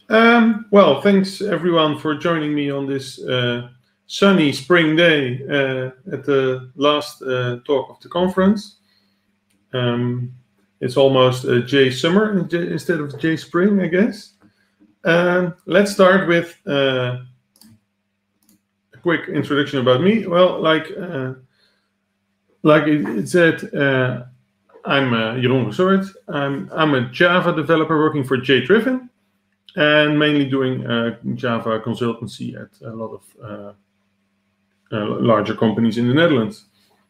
Well, thanks everyone for joining me on this sunny spring day at the last talk of the conference. Um, it's almost J summer instead of J spring, I guess. Let's start with a quick introduction about me. Well, like it said, I'm Jeroen Gesoord. I'm a Java developer working for JDriven and mainly doing Java consultancy at a lot of larger companies in the Netherlands.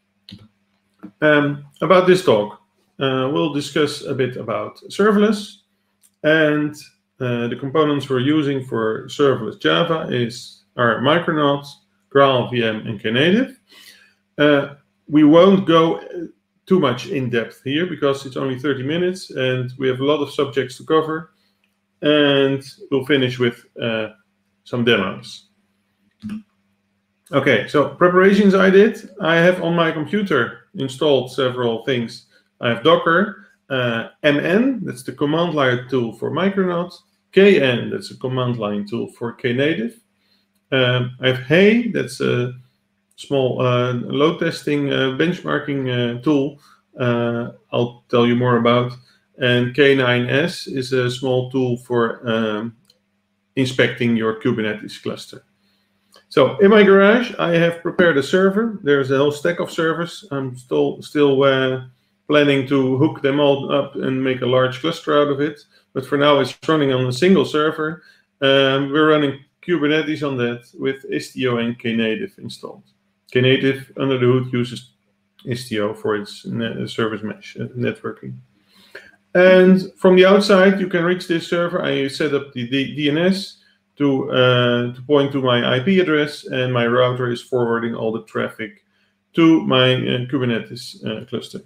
About this talk, we'll discuss a bit about serverless, and the components we're using for serverless Java are Micronauts, GraalVM, and Knative. We won't go too much in depth here because it's only 30 minutes and we have a lot of subjects to cover, and we'll finish with some demos. Okay, so preparations I did. I have on my computer installed several things. I have Docker, MN, that's the command line tool for Micronauts, KN, that's a command line tool for Knative. I have Hey, that's a small load testing benchmarking tool I'll tell you more about. And K9S is a small tool for inspecting your Kubernetes cluster. So in my garage, I have prepared a server. There's a whole stack of servers. I'm still planning to hook them all up and make a large cluster out of it. But for now, it's running on a single server. We're running Kubernetes on that with Istio and Knative installed. Knative, under the hood, uses Istio for its service mesh networking. And from the outside, you can reach this server. I set up the DNS to point to my IP address, and my router is forwarding all the traffic to my Kubernetes cluster.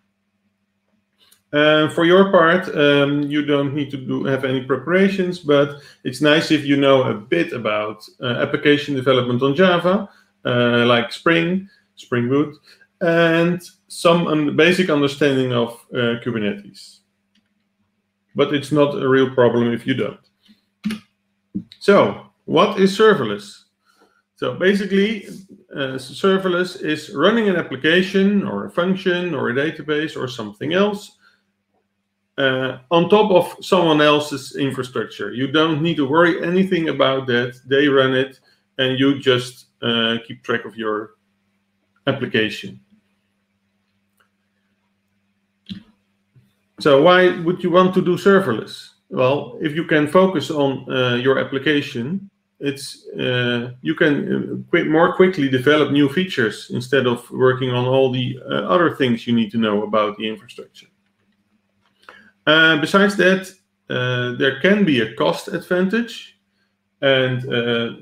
For your part, you don't need to have any preparations, but it's nice if you know a bit about application development on Java, like Spring Boot, and some basic understanding of Kubernetes. But it's not a real problem if you don't. So, what is serverless? So basically, serverless is running an application or a function or a database or something else on top of someone else's infrastructure. You don't need to worry anything about that. They run it, and you just keep track of your application. So why would you want to do serverless? Well, if you can focus on your application, you can more quickly develop new features instead of working on all the other things you need to know about the infrastructure. Besides that, there can be a cost advantage. And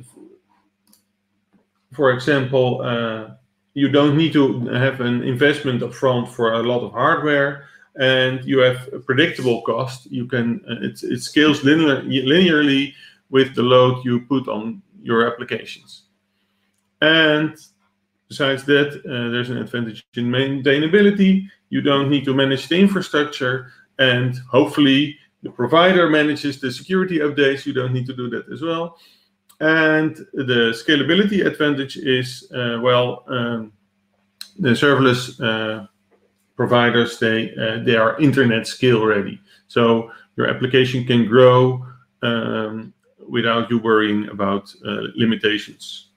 for example, you don't need to have an investment upfront for a lot of hardware, and you have a predictable cost. You can it scales linearly with the load you put on your applications. And besides that, there's an advantage in maintainability. You don't need to manage the infrastructure, and hopefully the provider manages the security updates. You don't need to do that as well. And the scalability advantage is, the serverless providers, they are internet scale ready. So your application can grow without you worrying about limitations.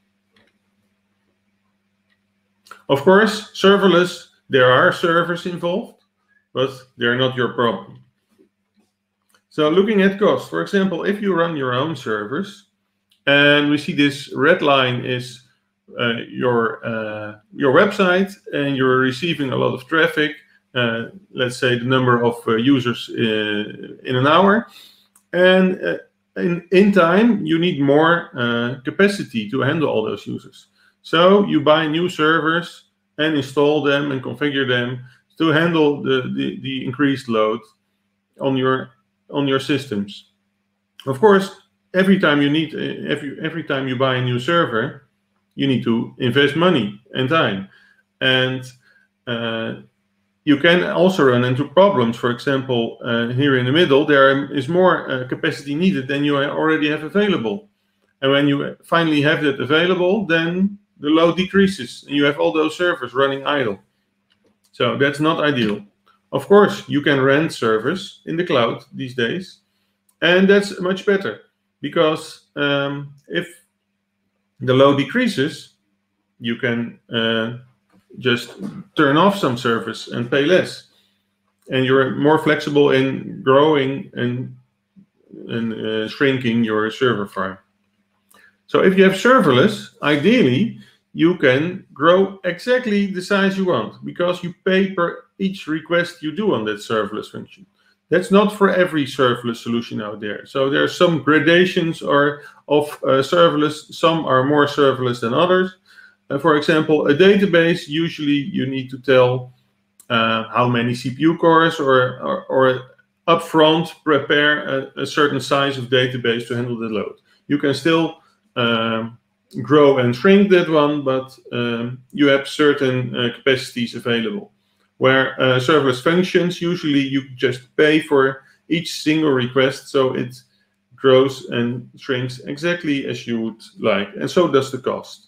Of course, serverless, there are servers involved, but they're not your problem. So looking at cost, for example, if you run your own servers, and we see this red line is your website, and you're receiving a lot of traffic, let's say the number of users in an hour, and in time you need more capacity to handle all those users. So you buy new servers and install them and configure them to handle the increased load on your systems. Of course, every time you buy a new server, you need to invest money and time. And you can also run into problems. For example, here in the middle, there is more capacity needed than you already have available. And when you finally have that available, then the load decreases and you have all those servers running idle. So that's not ideal. Of course, you can rent servers in the cloud these days, and that's much better because if the load decreases, you can just turn off some servers and pay less. And you're more flexible in growing and shrinking your server farm. So if you have serverless, ideally, you can grow exactly the size you want because you pay per each request you do on that serverless function. That's not for every serverless solution out there. So there are some gradations of serverless. Some are more serverless than others. For example, a database, usually you need to tell how many CPU cores or upfront prepare a certain size of database to handle the load. You can still grow and shrink that one, but you have certain capacities available. Where serverless functions, usually you just pay for each single request, so it grows and shrinks exactly as you would like, and so does the cost.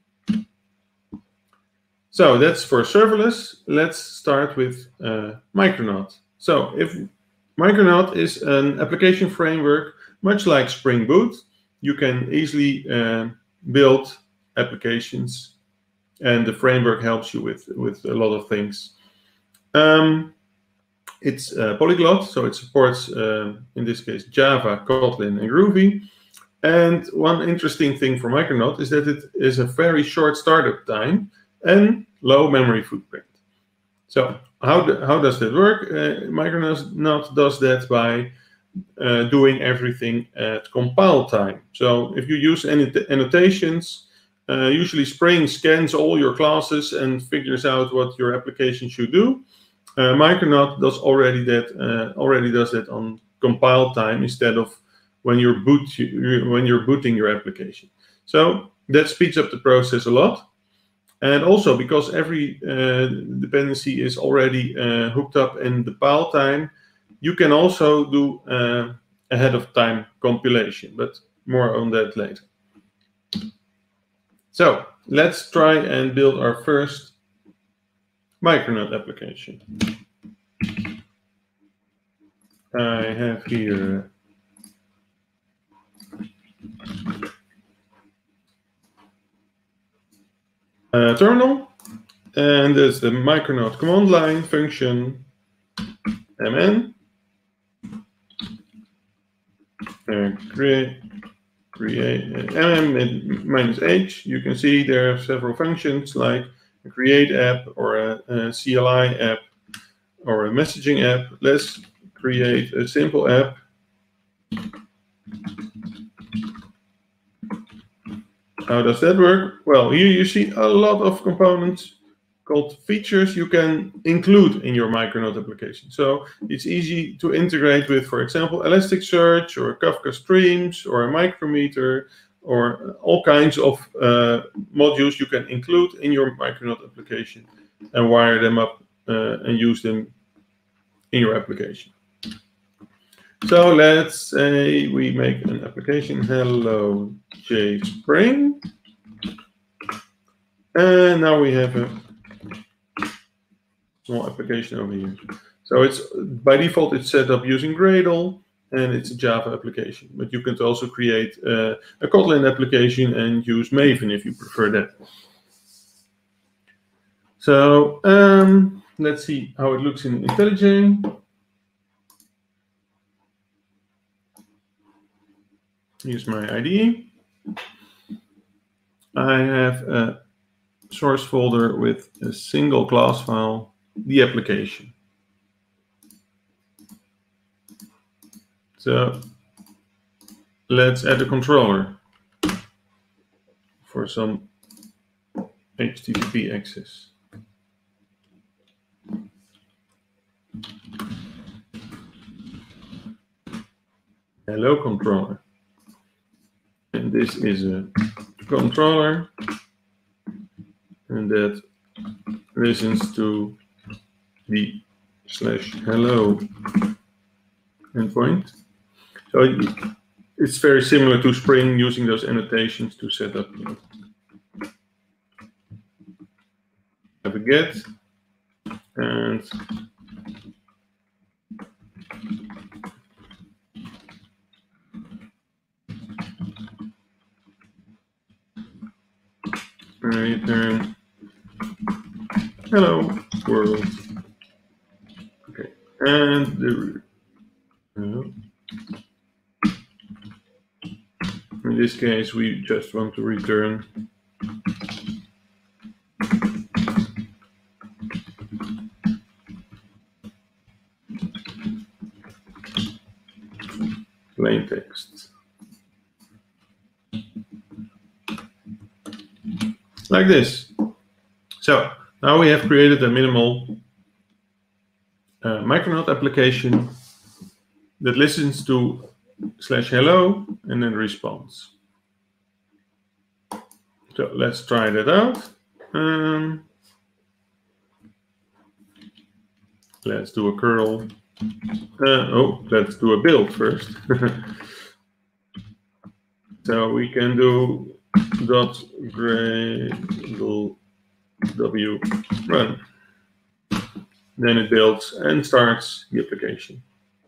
So that's for serverless. Let's start with Micronaut. So if Micronaut is an application framework, much like Spring Boot, you can easily build applications, and the framework helps you with a lot of things. It's polyglot, so it supports, in this case, Java, Kotlin, and Groovy. And one interesting thing for Micronaut is that it is a very short startup time and low memory footprint. So how does that work? Micronaut does that by doing everything at compile time. So if you use any annotations, usually Spring scans all your classes and figures out what your application should do. Micronaut already does that on compile time instead of when you're booting your application. So that speeds up the process a lot. And also because every dependency is already hooked up in the pile time, you can also do ahead of time compilation, but more on that later. So let's try and build our first Micronaut application. I have here a terminal, and there's the Micronaut command line function mn create -h. You can see there are several functions like a create app or a CLI app or a messaging app. Let's create a simple app. How does that work? Well, here you see a lot of components called features you can include in your Micronaut application. So it's easy to integrate with, for example, Elasticsearch or Kafka Streams or a micrometer or all kinds of modules you can include in your Micronaut application and wire them up and use them in your application. So let's say we make an application, hello JSpring. And now we have a small application over here. So it's by default it's set up using Gradle and it's a Java application. But you can also create a Kotlin application and use Maven if you prefer that. So let's see how it looks in IntelliJ. Here's my IDE. I have a source folder with a single class file, the application. So let's add a controller for some HTTP access. Hello controller. And this is a controller, and that listens to the /hello endpoint. So it's very similar to Spring, using those annotations to set up. Have a get and return hello world. Okay, and in this case, we just want to return plain text. Like this. So now we have created a minimal Micronaut application that listens to /hello and then responds. So let's try that out. Let's do a curl. Let's do a build first. So we can do .gradle w run. Then it builds and starts the application.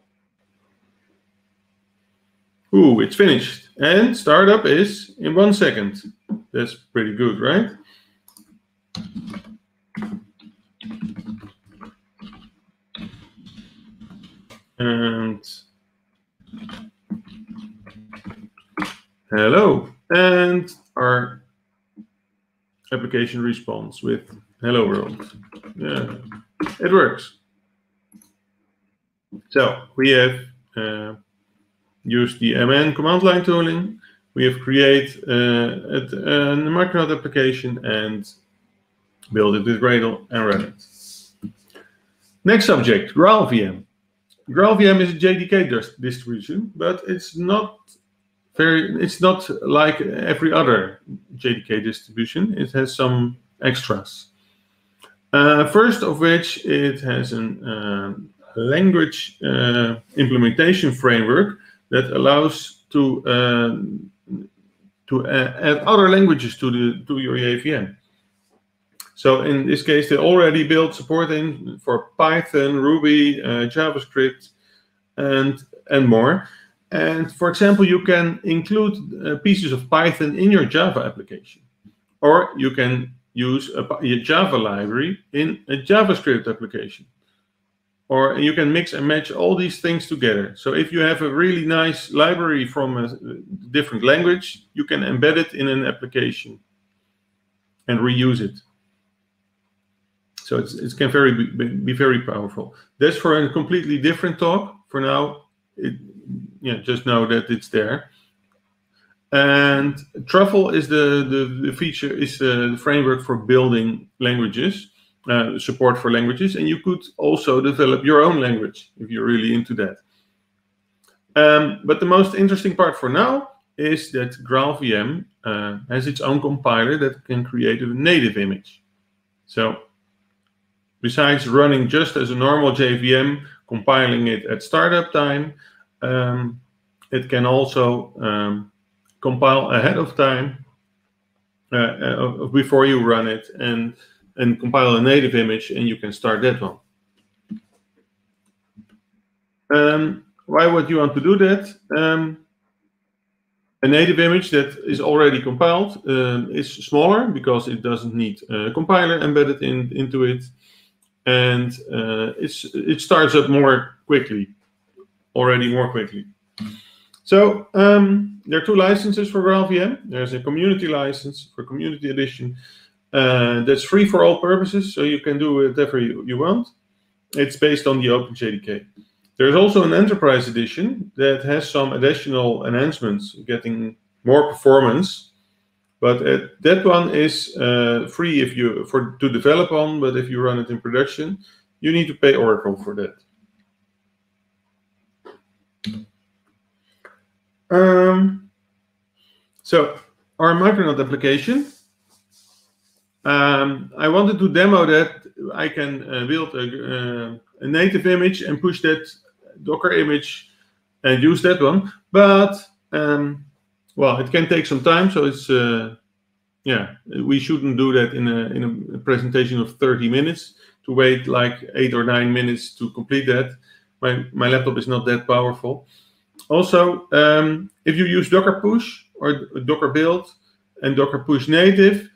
Ooh, it's finished. And startup is in 1 second. That's pretty good, right? And hello. And our application responds with hello world. Yeah, it works. So we have used the MN command line tooling. We have created a Micronaut application and built it with Gradle and run it. Next subject, GraalVM. GraalVM is a JDK distribution, but it's not like every other JDK distribution. It has some extras. First of which, it has a language implementation framework that allows to add other languages to your JVM. So in this case, they already built support in for Python, Ruby, JavaScript, and more. And for example, you can include pieces of Python in your Java application, or you can use a Java library in a JavaScript application, or you can mix and match all these things together. So if you have a really nice library from a different language, you can embed it in an application and reuse it. So it can be very powerful. That's for a completely different talk. For now, just know that it's there. And Truffle is the feature, is the framework for building languages, support for languages, and you could also develop your own language if you're really into that. But the most interesting part for now is that GraalVM has its own compiler that can create a native image. So besides running just as a normal JVM, compiling it at startup time, it can also compile ahead of time before you run it and compile a native image, and you can start that one. Why would you want to do that? A native image that is already compiled is smaller because it doesn't need a compiler embedded into it, and it starts up more quickly. So there are 2 licenses for GraalVM. There's a community license for community edition that's free for all purposes, so you can do whatever you want. It's based on the OpenJDK. There's also an enterprise edition that has some additional enhancements, getting more performance. But that one is free to develop on, but if you run it in production, you need to pay Oracle for that. So our Micronaut application, I wanted to demo that I can build a native image and push that Docker image and use that one. But well, it can take some time, so it's yeah, we shouldn't do that in a presentation of 30 minutes. To wait like 8 or 9 minutes to complete that. My laptop is not that powerful. Also, if you use Docker push or Docker build and Docker push native,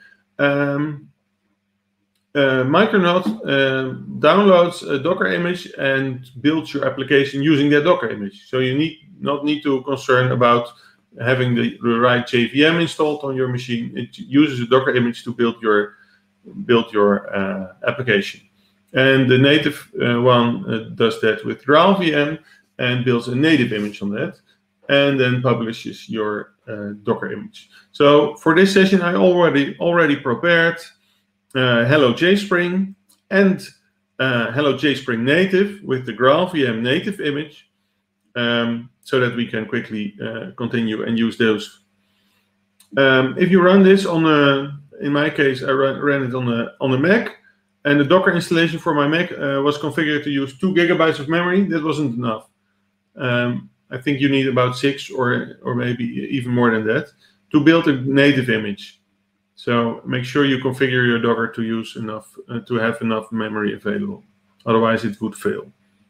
Micronaut downloads a Docker image and builds your application using that Docker image. So you not need to concern about having the right JVM installed on your machine. It uses a Docker image to build your application. And the native one does that with GraalVM and builds a native image on that, and then publishes your Docker image. So for this session, I already prepared Hello JSpring and Hello JSpring native with the GraalVM native image, so that we can quickly continue and use those. If you run this on in my case, I ran it on the Mac. And the Docker installation for my Mac was configured to use 2 GB of memory. That wasn't enough. I think you need about 6 or maybe even more than that to build a native image. So make sure you configure your Docker to use enough to have enough memory available. Otherwise, it would fail.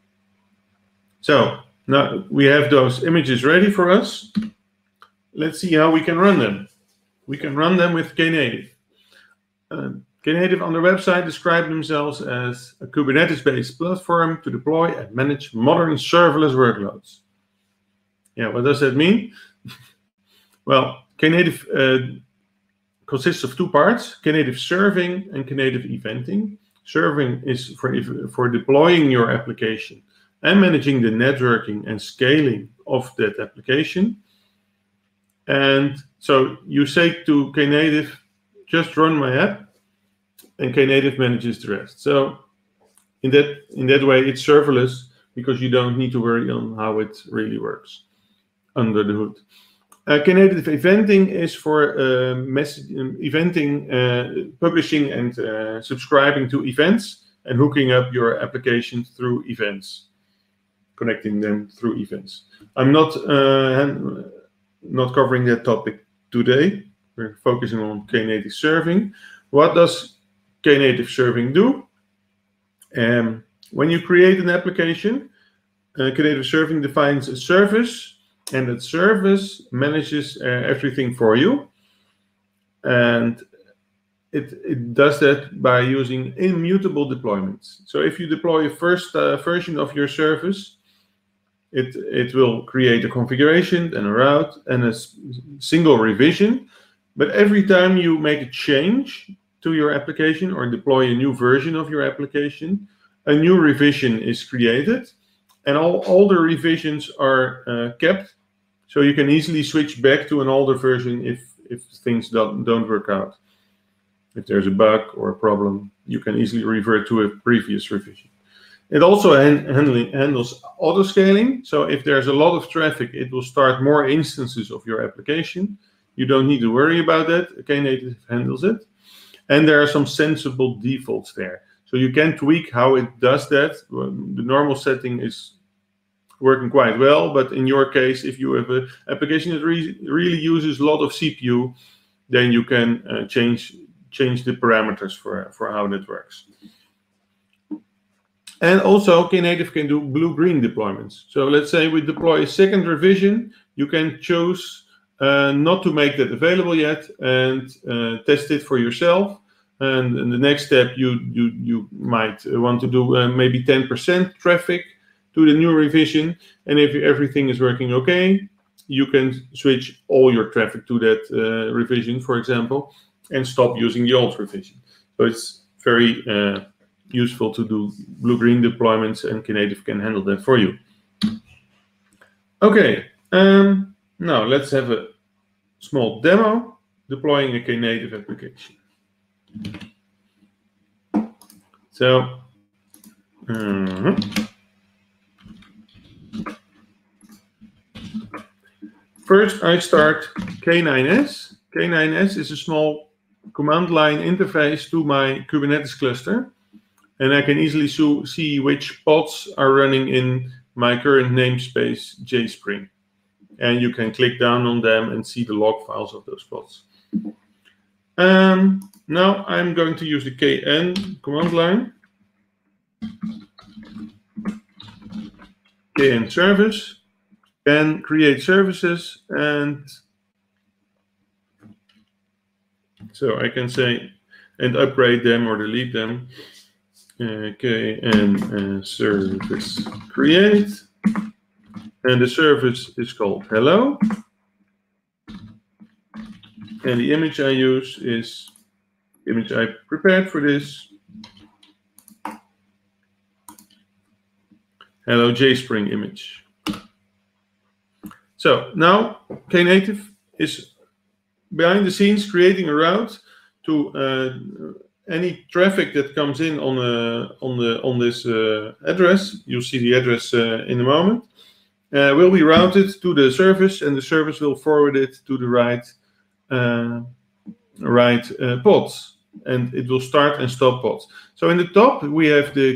So now we have those images ready for us. Let's see how we can run them. We can run them with Knative. Knative on their website describe themselves as a Kubernetes-based platform to deploy and manage modern serverless workloads. Yeah, what does that mean? Well, Knative consists of 2 parts, Knative Serving and Knative Eventing. Serving is for deploying your application and managing the networking and scaling of that application. And so you say to Knative, just run my app, and Knative manages the rest. So in that way, it's serverless because you don't need to worry on how it really works under the hood. Knative Eventing is for eventing, publishing and subscribing to events and hooking up your application through events, connecting them through events. I'm not covering that topic today. We're focusing on Knative Serving. What does Knative Serving do? When you create an application, Knative Serving defines a service, and that service manages everything for you. And it does that by using immutable deployments. So if you deploy a first version of your service, it will create a configuration and a route and a single revision. But every time you make a change to your application or deploy a new version of your application, a new revision is created, and all older revisions are kept, so you can easily switch back to an older version if things don't work out. If there's a bug or a problem, you can easily revert to a previous revision. It also handles auto-scaling, so if there's a lot of traffic, it will start more instances of your application. You don't need to worry about that. Knative handles it. And there are some sensible defaults there. So you can tweak how it does that. The normal setting is working quite well, but in your case, if you have an application that really uses a lot of CPU, then you can change the parameters for how that works. And also, Knative can do blue-green deployments. So let's say we deploy a second revision, you can choose not to make that available yet and test it for yourself. And in the next step, you might want to do maybe 10% traffic to the new revision. And if everything is working okay, you can switch all your traffic to that revision, for example, and stop using the old revision. So it's very useful to do blue-green deployments, and Knative can handle that for you. Okay, now let's have a small demo deploying a Knative application. So, first I start K9s. K9s is a small command line interface to my Kubernetes cluster. and I can easily see which pods are running in my current namespace JSpring. And you can click down on them and see the log files of those pods. Now I'm going to use the kn command line. Kn service, and create services, and so I can say and upgrade them or delete them. Kn service create, and the service is called hello, and the image I use is the image I prepared for this. Hello JSpring image. So now Knative is behind the scenes creating a route to any traffic that comes in on this address. You'll see the address in a moment. Will be routed to the service, and the service will forward it to the right pods, and it will start and stop pods. So in the top we have the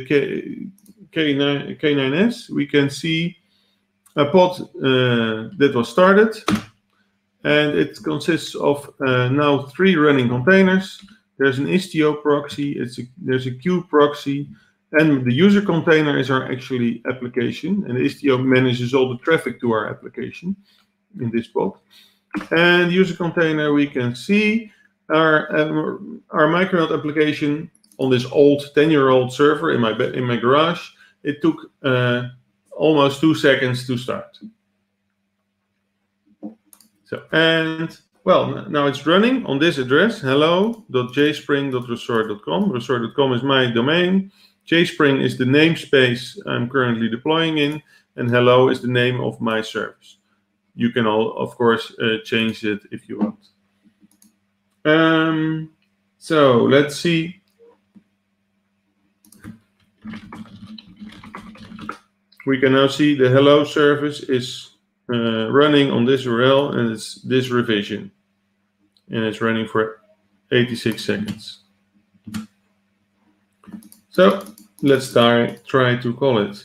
K9S. We can see a pod that was started, and it consists of now 3 running containers. There's an Istio proxy, there's a queue proxy, and the user container is our actually application, and Istio manages all the traffic to our application in this pod. And user container, we can see our Micronaut application on this old 10-year-old server in my garage. It took almost 2 seconds to start. So, and well, now it's running on this address, hello.jspring.resort.com. Resort.com is my domain. JSpring is the namespace I'm currently deploying in, and hello is the name of my service. You can all, of course, change it if you want. So let's see. We can now see the hello service is running on this URL, and it's this revision, and it's running for 86 seconds. So let's try to call it.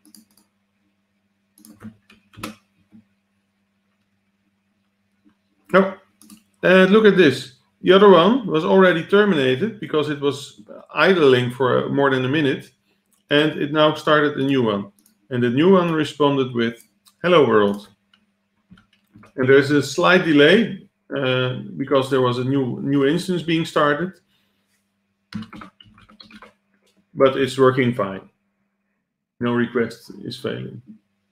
Oh, and look at this. The other one was already terminated because it was idling for more than a minute, and it now started a new one. And the new one responded with hello world. And there's a slight delay because there was a new instance being started, but it's working fine. No request is failing.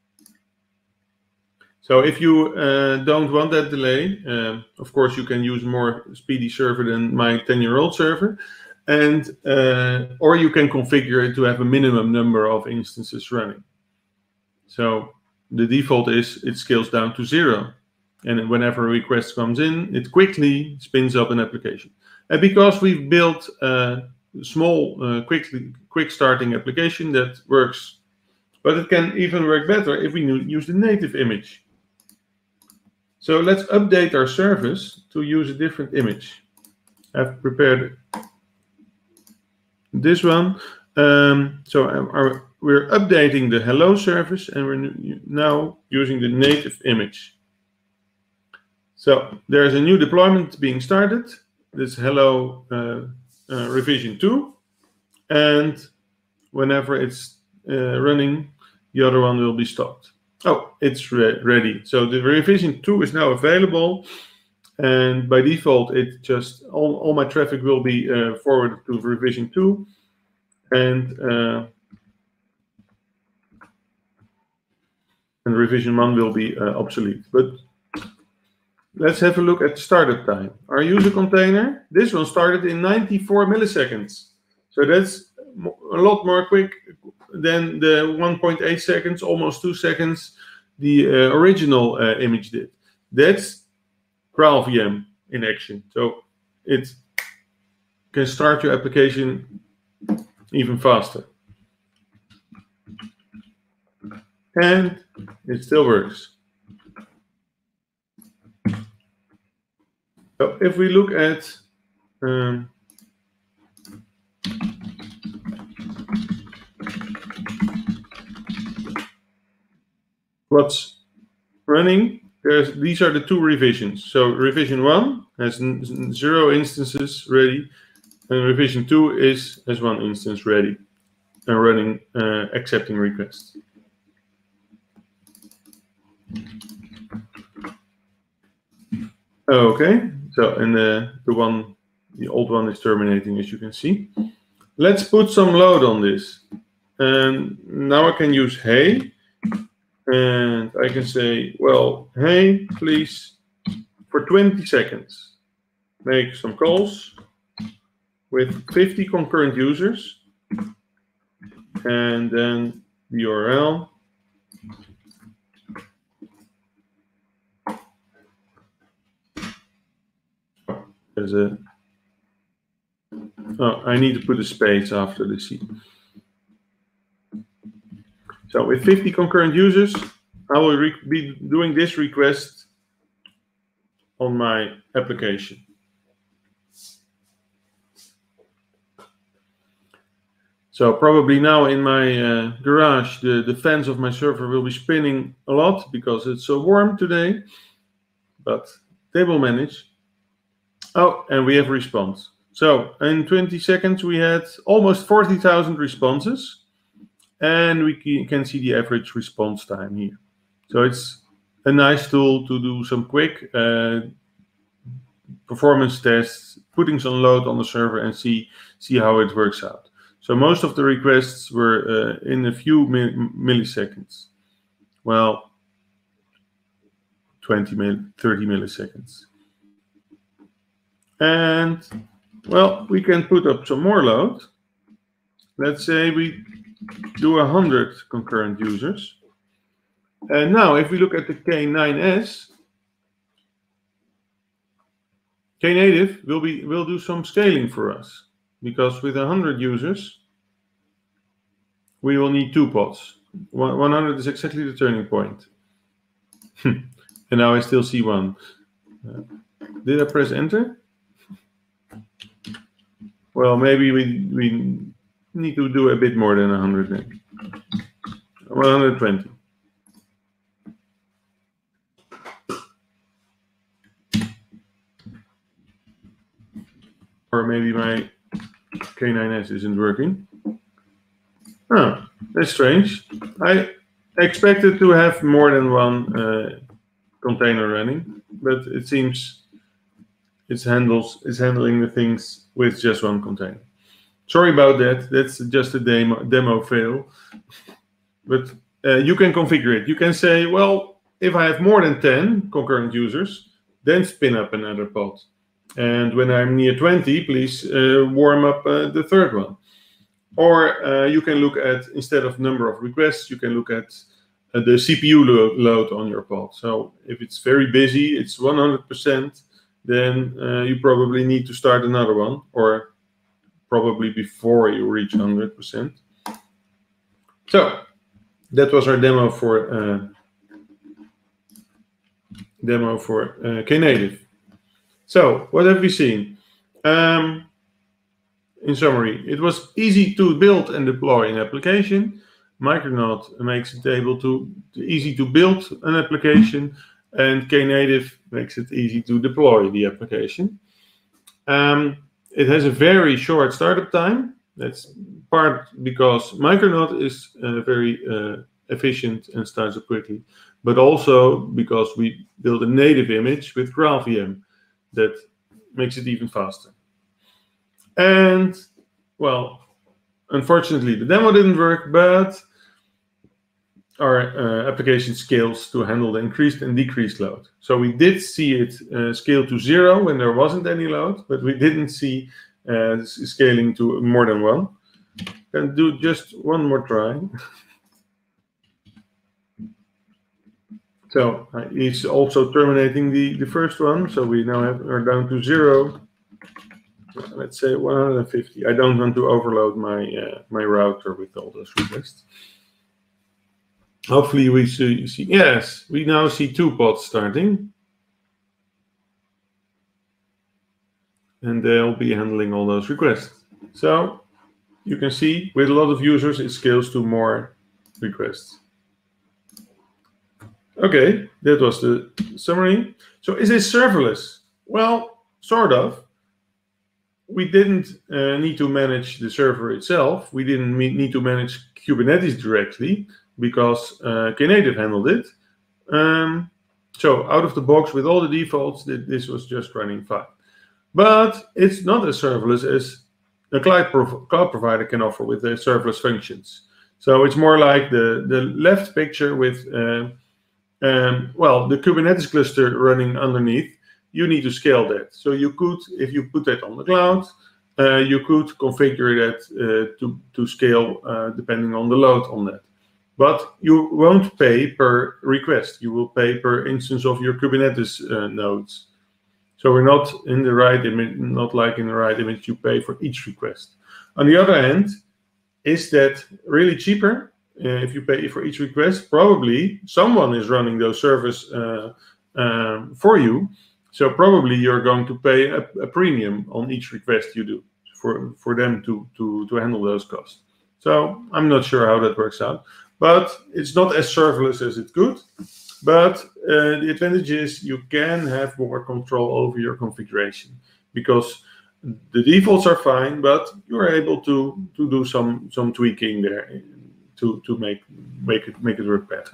So if you don't want that delay, of course you can use a more speedy server than my 10-year-old server, and or you can configure it to have a minimum number of instances running. So the default is it scales down to 0, and whenever a request comes in, it quickly spins up an application. And because we've built a small, quick starting application that works, but it can even work better if we use the native image. So let's update our service to use a different image. I've prepared this one. We're updating the hello service, and we're now using the native image. So there's a new deployment being started. This hello revision 2, and whenever it's running, the other one will be stopped. Oh, it's ready. So the revision 2 is now available, and by default, it just all my traffic will be forwarded to revision 2, and revision 1 will be obsolete. But let's have a look at startup time. Our user container, this one started in 94 milliseconds. So that's a lot more quick than the 1.8 seconds, almost 2 seconds, the original image did. That's GraalVM in action. So it can start your application even faster. And it still works. So if we look at what's running, these are the two revisions. So revision 1 has 0 instances ready, and revision 2 has 1 instance ready and running, accepting requests. Okay, so and the old one is terminating, as you can see. Let's put some load on this, and now I can use hey, and I can say, well, hey, please, for 20 seconds, make some calls with 50 concurrent users, and then the URL. I need to put a space after the C. So with 50 concurrent users, I will be doing this request on my application. So probably now in my garage, the fans of my server will be spinning a lot because it's so warm today, but they will manage. Oh, and we have a response. So in 20 seconds, we had almost 40,000 responses, and we can see the average response time here. So it's a nice tool to do some quick performance tests, putting some load on the server and see how it works out. So most of the requests were in a few milliseconds. Well, 30 milliseconds. And, well, we can put up some more load. Let's say we do 100 concurrent users. And now, if we look at the K9s, Knative will do some scaling for us, because with 100 users, we will need 2 pods. 100 is exactly the turning point. And now I still see 1. Did I press enter? Well, maybe we need to do a bit more than 100 then. 120. Or maybe my K9s isn't working. Oh, that's strange. I expected to have more than 1 container running, but it seems it's handling the things with just 1 container. Sorry about that. That's just a demo fail. But you can configure it. You can say, well, if I have more than 10 concurrent users, then spin up another pod. And when I'm near 20, please warm up the third one. Or you can look at, instead of number of requests, you can look at the CPU load on your pod. So if it's very busy, it's 100%, then you probably need to start another one, or probably before you reach 100%. So that was our demo for Knative. So what have we seen? In summary, it was easy to build and deploy an application. Micronaut makes it easy to build an application, and Knative makes it easy to deploy the application. It has a very short startup time. That's part because Micronaut is very efficient and starts up quickly, but also because we build a native image with GraalVM that makes it even faster. And, well, unfortunately, the demo didn't work, but our application scales to handle the increased and decreased load. So we did see it scale to 0 when there wasn't any load, but we didn't see scaling to more than 1. Can do just one more try. So it's also terminating the first one. So we now are down to 0. Let's say 150. I don't want to overload my my router with all those requests. Hopefully we see, yes, we now see 2 pods starting. And they'll be handling all those requests. So you can see with a lot of users, it scales to more requests. Okay, that was the summary. So is it serverless? Well, sort of. We didn't need to manage the server itself. We didn't need to manage Kubernetes directly because Knative handled it. So out of the box with all the defaults, this was just running fine. But it's not as serverless as a cloud provider can offer with their serverless functions. So it's more like the left picture with, well, the Kubernetes cluster running underneath. You need to scale that. So you could, if you put that on the cloud, you could configure that to scale depending on the load on that. But you won't pay per request. You will pay per instance of your Kubernetes nodes. So we're not in the right image, not like in the right image, you pay for each request. On the other hand, is that really cheaper if you pay for each request? Probably someone is running those servers for you. So probably you're going to pay a premium on each request you do for them to handle those costs. So I'm not sure how that works out, but it's not as serverless as it could. But the advantage is you can have more control over your configuration because the defaults are fine, but you're able to do some tweaking there to make it work better.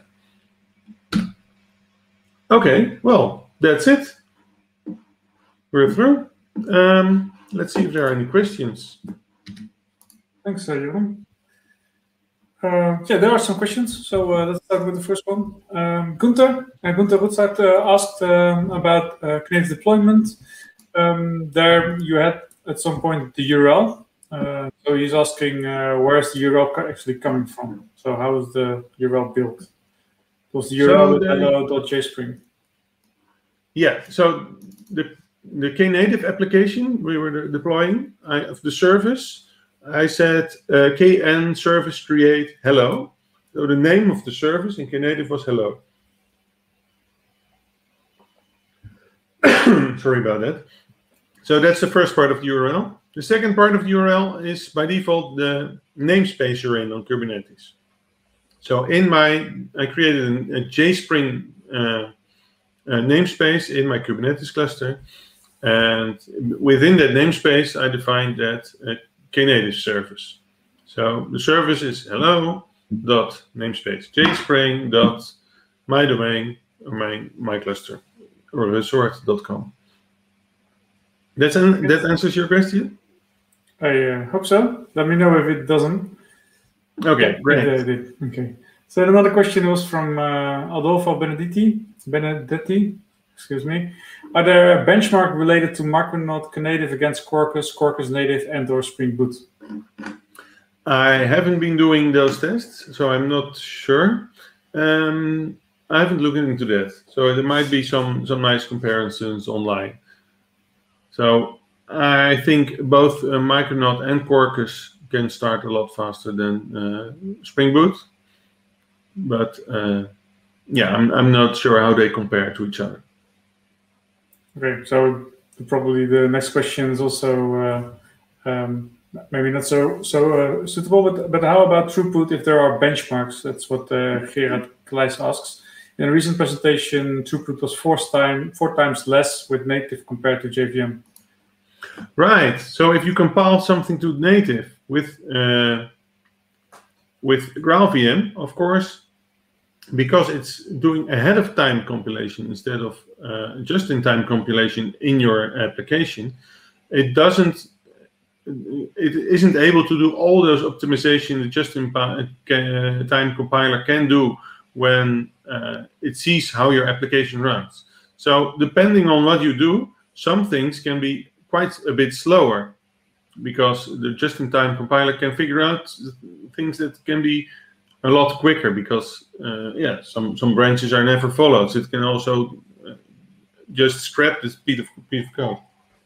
Okay, well, that's it. We're through. Let's see if there are any questions. Thanks, Jeroen. Yeah, there are some questions. So let's start with the first one. Gunther Rutzart asked about Knative deployment. There you had at some point the URL. So he's asking where is the URL actually coming from? So how is the URL built? Was the URL hello.jspring? Yeah, so the Knative application we were deploying of the service, I said kn service create hello. So the name of the service in Knative was hello. Sorry about that. So that's the first part of the URL. The second part of the URL is by default the namespace you're in on Kubernetes. So I created a JSpring namespace in my Kubernetes cluster. And within that namespace, I defined that Knative service. So the service is hello.namespace jspring.mydomain or my cluster or resort.com. That answers your question? I hope so. Let me know if it doesn't. Okay, great. Okay. So another question was from Adolfo Benedetti. Excuse me. Are there a benchmark related to Micronaut Knative against Quarkus, Quarkus Native, and/or Spring Boot? I haven't been doing those tests, so I'm not sure. I haven't looked into that, so there might be some nice comparisons online. So I think both Micronaut and Quarkus can start a lot faster than Spring Boot, but yeah, I'm not sure how they compare to each other. Okay, so probably the next question is also maybe not so suitable, but how about throughput if there are benchmarks? That's what Gerard Kleijs asks. In a recent presentation, throughput was four times less with native compared to JVM. Right. So if you compile something to native with GraalVM, of course, because it's doing ahead of time compilation instead of just-in-time compilation in your application, it isn't able to do all those optimization the just-in-time compiler can do when it sees how your application runs. So depending on what you do, some things can be quite a bit slower because the just-in-time compiler can figure out things that can be a lot quicker because yeah, some branches are never followed. So it can also just scrap this piece of code.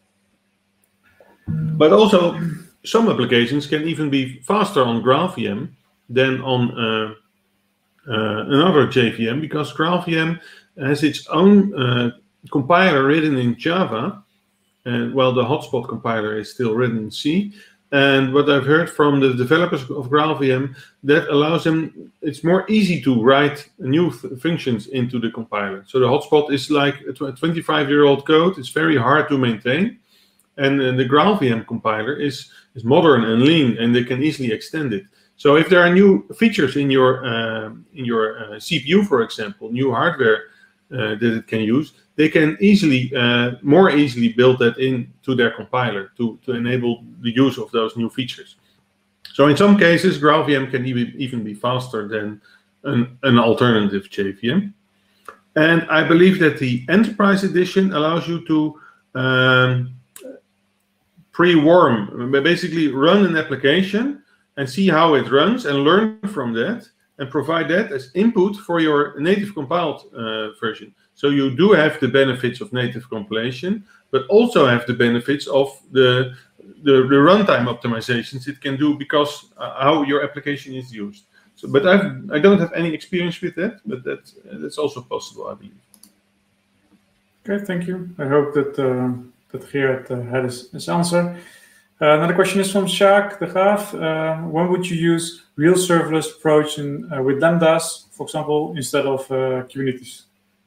But also, some applications can even be faster on GraalVM than on another JVM because GraalVM has its own compiler written in Java, and while the hotspot compiler is still written in C. And what I've heard from the developers of GraalVM, that allows them, it's more easy to write new functions into the compiler. So the hotspot is like a 25-year-old code. It's very hard to maintain. And the GraalVM compiler is modern and lean, and they can easily extend it. So if there are new features in your CPU, for example, new hardware that it can use, they can easily, more easily build that into their compiler to enable the use of those new features. So in some cases, GraalVM can even be faster than an alternative JVM. And I believe that the Enterprise Edition allows you to pre-warm, basically run an application and see how it runs and learn from that and provide that as input for your native compiled version. So you do have the benefits of native compilation, but also have the benefits of the runtime optimizations it can do because how your application is used. So, but I don't have any experience with that, but that's also possible, I believe. Okay, thank you. I hope that Gerard had his answer. Another question is from Sjaak de Graaf. When would you use real serverless approach with lambdas, for example, instead of Kubernetes?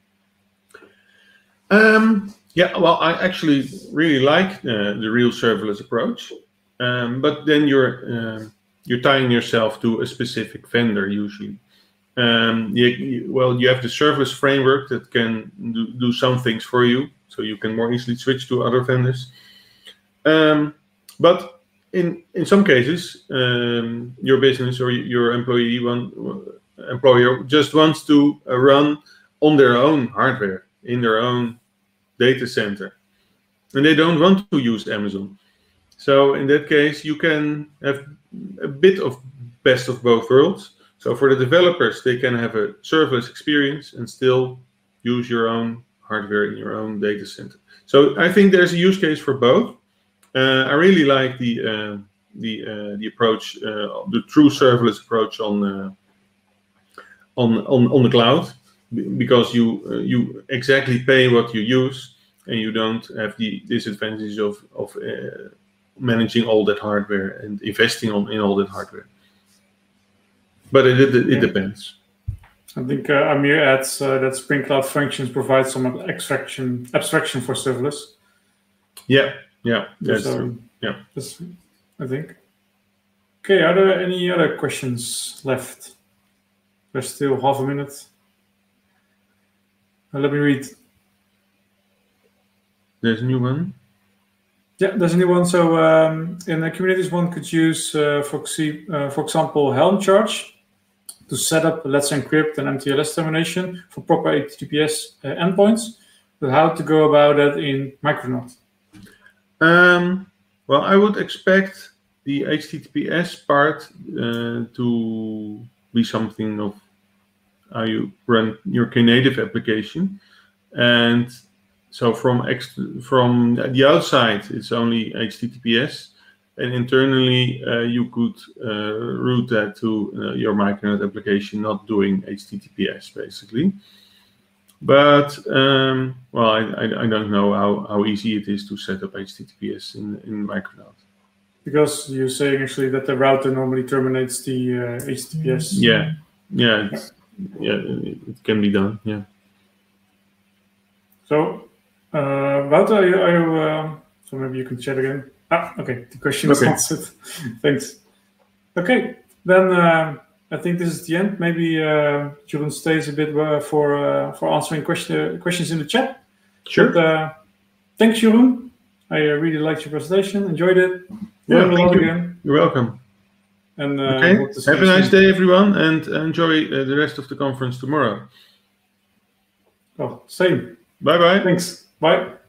Yeah, well, I actually really like the real serverless approach, but then you're tying yourself to a specific vendor usually. You have the serverless framework that can do some things for you, so you can more easily switch to other vendors. But in some cases, your business or your employer just wants to run on their own hardware in their own data center, and they don't want to use Amazon. So in that case, you can have a bit of best of both worlds. So for the developers, they can have a serverless experience and still use your own hardware in your own data center. So I think there's a use case for both. I really like the approach, the true serverless approach on the cloud, because you exactly pay what you use, and you don't have the disadvantage of managing all that hardware and investing in all that hardware. But it depends. I think Amir adds that Spring Cloud Functions provide some abstraction for serverless. Yeah, that's true. Yeah, I think. Okay, are there any other questions left? There's still half a minute. Let me read. There's a new one. Yeah, there's a new one. So in the Kubernetes, one could use, for example, Helm charts to set up Let's Encrypt and MTLS termination for proper HTTPS endpoints. But how to go about that in Micronaut? Well, I would expect the HTTPS part to be something of how you run your Knative application, and so from the outside it's only HTTPS, and internally you could route that to your Micronaut application, not doing HTTPS basically. But well, I don't know how easy it is to set up HTTPS in Micronaut. Because you're saying actually that the router normally terminates the HTTPS. Yeah, it can be done. Yeah. So, Wouter, so maybe you can chat again. Okay, the question is answered. Thanks. Okay, then I think this is the end. Maybe Jeroen stays a bit for answering questions in the chat. Sure. But, thanks, Jeroen. I really liked your presentation. Enjoyed it. Yeah, thank you. Again. You're welcome. And okay. Have a nice day, everyone, and enjoy the rest of the conference tomorrow. Oh, same. Bye-bye. Thanks. Bye.